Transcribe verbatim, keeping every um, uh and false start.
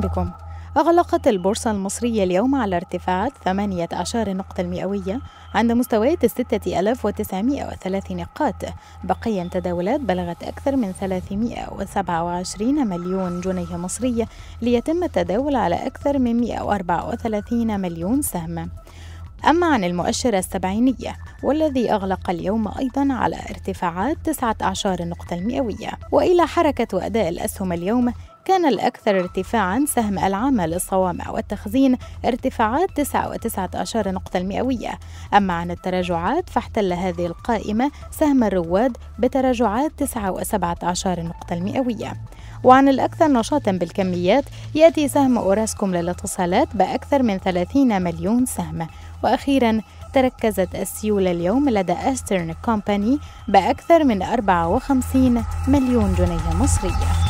بكم. أغلقت البورصة المصرية اليوم على ارتفاعات ثمانية عشر نقطة مئوية عند مستويات ستة آلاف وتسعمائة وثلاث نقاط، بقيا تداولات بلغت أكثر من ثلاثمائة وسبعة وعشرين مليون جنيه مصري، ليتم التداول على أكثر من مائة وأربعة وثلاثين مليون سهم. أما عن المؤشر السبعينية والذي أغلق اليوم أيضا على ارتفاعات تسعة عشر نقطة مئوية. وإلى حركة وأداء الأسهم اليوم، كان الأكثر ارتفاعاً سهم العامة للصوامع والتخزين ارتفاعات تسعة وتسعة عشر نقطة مئوية. أما عن التراجعات فاحتل هذه القائمة سهم الرواد بتراجعات تسعة وسبعة عشر نقطة مئوية. وعن الأكثر نشاطاً بالكميات يأتي سهم أوراسكوم للاتصالات بأكثر من ثلاثين مليون سهم. وأخيراً تركزت السيولة اليوم لدى أسترن كومباني بأكثر من أربعة وخمسين مليون جنيه مصري.